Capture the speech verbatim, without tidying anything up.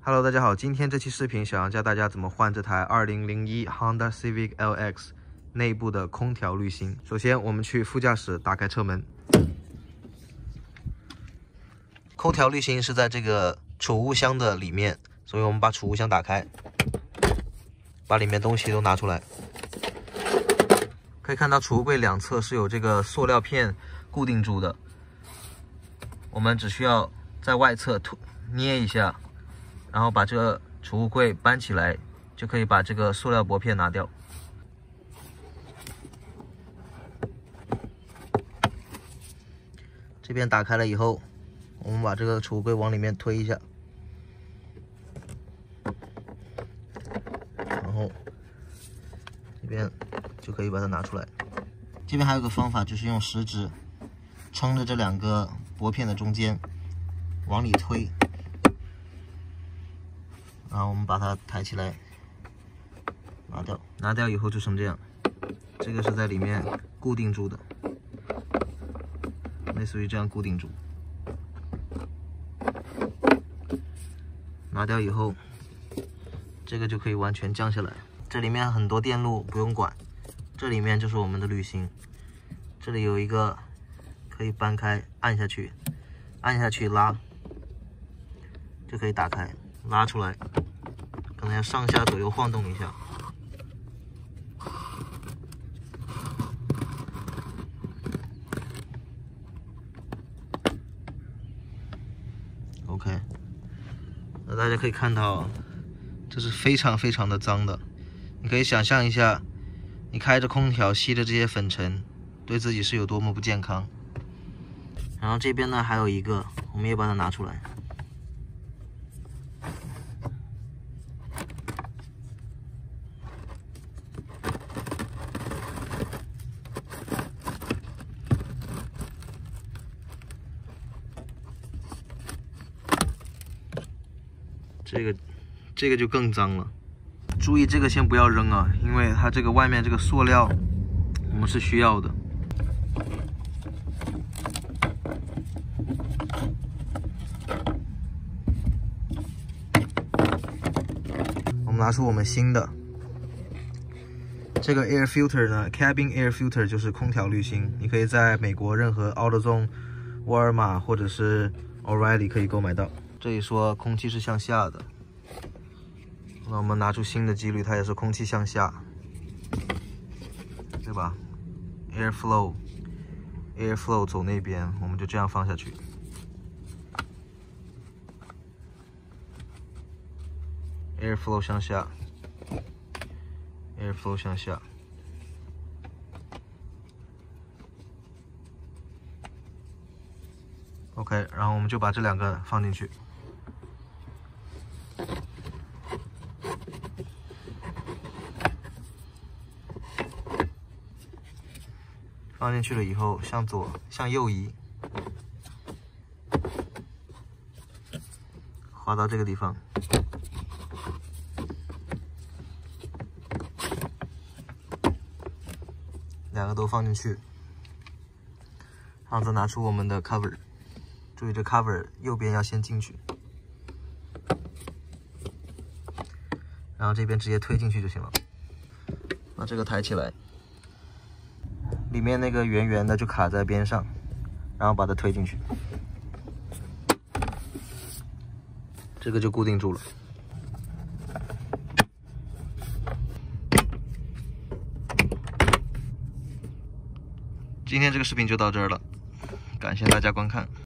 Hello， 大家好，今天这期视频想要教大家怎么换这台二零零一 Honda Civic L X 内部的空调滤芯。首先，我们去副驾驶，打开车门。空调滤芯是在这个储物箱的里面，所以我们把储物箱打开，把里面东西都拿出来。可以看到储物柜两侧是有这个塑料片固定住的，我们只需要在外侧捏一下。 然后把这个储物柜搬起来，就可以把这个塑料薄片拿掉。这边打开了以后，我们把这个储物柜往里面推一下，然后这边就可以把它拿出来。这边还有个方法，就是用食指撑着这两个薄片的中间，往里推。 然后我们把它抬起来，拿掉，拿掉以后就成这样。这个是在里面固定住的，类似于这样固定住。拿掉以后，这个就可以完全降下来。这里面很多电路不用管，这里面就是我们的滤芯。这里有一个可以搬开，按下去，按下去拉，就可以打开。 拉出来，可能要上下左右晃动一下。OK， 那大家可以看到，这是非常非常的脏的。你可以想象一下，你开着空调吸着这些粉尘，对自己是有多么不健康。然后这边呢还有一个，我们也把它拿出来。 这个，这个就更脏了。注意这个先不要扔啊，因为它这个外面这个塑料，我们是需要的。我们拿出我们新的这个 air filter 呢 ，cabin air filter 就是空调滤芯，你可以在美国任何 AutoZone、沃尔玛或者是 O'Reilly 可以购买到。 这里说空气是向下的，那我们拿出新的机滤，它也是空气向下，对吧 ？Air flow，air flow 走那边，我们就这样放下去。Air flow 向下 ，air flow 向下。 OK， 然后我们就把这两个放进去。放进去了以后，向左、向右移，滑到这个地方，两个都放进去，然后再拿出我们的 cover。 注意这 cover 右边要先进去，然后这边直接推进去就行了。把这个抬起来，里面那个圆圆的就卡在边上，然后把它推进去，这个就固定住了。今天这个视频就到这儿了，感谢大家观看。